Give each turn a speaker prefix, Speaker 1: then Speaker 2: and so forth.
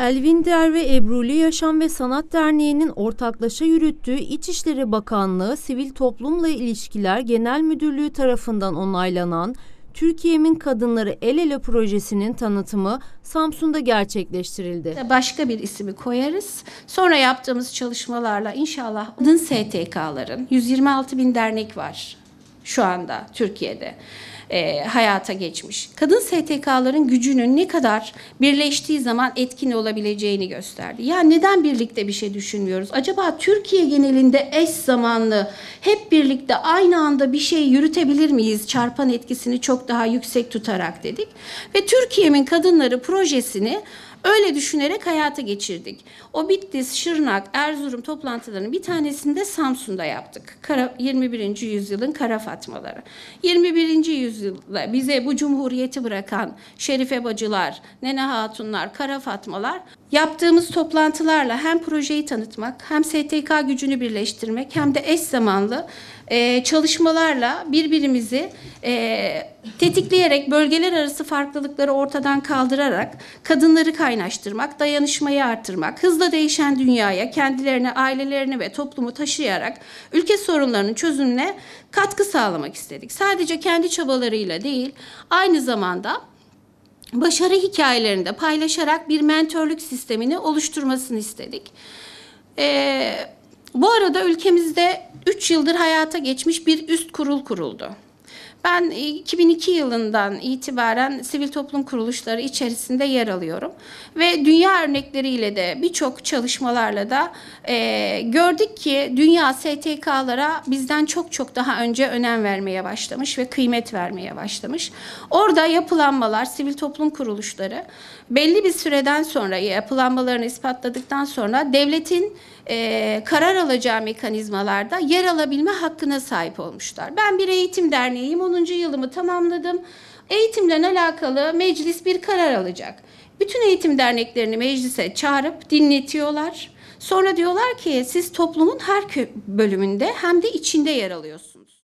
Speaker 1: Elvinder ve Ebruli Yaşam ve Sanat Derneği'nin ortaklaşa yürüttüğü İçişleri Bakanlığı Sivil Toplumla İlişkiler Genel Müdürlüğü tarafından onaylanan Türkiye'min Kadınları El Ele projesinin tanıtımı Samsun'da gerçekleştirildi.
Speaker 2: Başka bir ismi koyarız. Sonra yaptığımız çalışmalarla inşallah kadın STK'ların 126 bin dernek var şu anda Türkiye'de. Hayata geçmiş. Kadın STK'ların gücünün ne kadar birleştiği zaman etkin olabileceğini gösterdi. Ya neden birlikte bir şey düşünmüyoruz? Acaba Türkiye genelinde eş zamanlı hep birlikte aynı anda bir şey yürütebilir miyiz? Çarpan etkisini çok daha yüksek tutarak dedik. Ve Türkiye'min Kadınları projesini öyle düşünerek hayata geçirdik. O Bitlis, Şırnak, Erzurum toplantılarının bir tanesini de Samsun'da yaptık. 21. yüzyılın kara fatmaları. 21. yüzyılda bize bu cumhuriyeti bırakan Şerife bacılar, Nene hatunlar, kara fatmalar yaptığımız toplantılarla hem projeyi tanıtmak, hem STK gücünü birleştirmek, hem de eş zamanlı çalışmalarla birbirimizi tetikleyerek, bölgeler arası farklılıkları ortadan kaldırarak kadınları kaynaştırmak, dayanışmayı artırmak, hızla değişen dünyaya kendilerini, ailelerini ve toplumu taşıyarak ülke sorunlarının çözümüne katkı sağlamak istedik. Sadece kendi çabalarıyla değil, aynı zamanda başarı hikayelerini de paylaşarak bir mentörlük sistemini oluşturmasını istedik. Bu arada ülkemizde 3 yıldır hayata geçmiş bir üst kurul kuruldu. Ben 2002 yılından itibaren sivil toplum kuruluşları içerisinde yer alıyorum. Ve dünya örnekleriyle de birçok çalışmalarla da gördük ki dünya STK'lara bizden çok daha önce önem vermeye başlamış ve kıymet vermeye başlamış. Orada yapılanmalar, sivil toplum kuruluşları belli bir süreden sonra yapılanmalarını ispatladıktan sonra devletin karar alacağı mekanizmalarda yer alabilme hakkına sahip olmuşlar. Ben bir eğitim derneğiyim, 10. yılımı tamamladım. Eğitimle alakalı meclis bir karar alacak. Bütün eğitim derneklerini meclise çağırıp dinletiyorlar. Sonra diyorlar ki siz toplumun her bölümünde hem de içinde yer alıyorsunuz.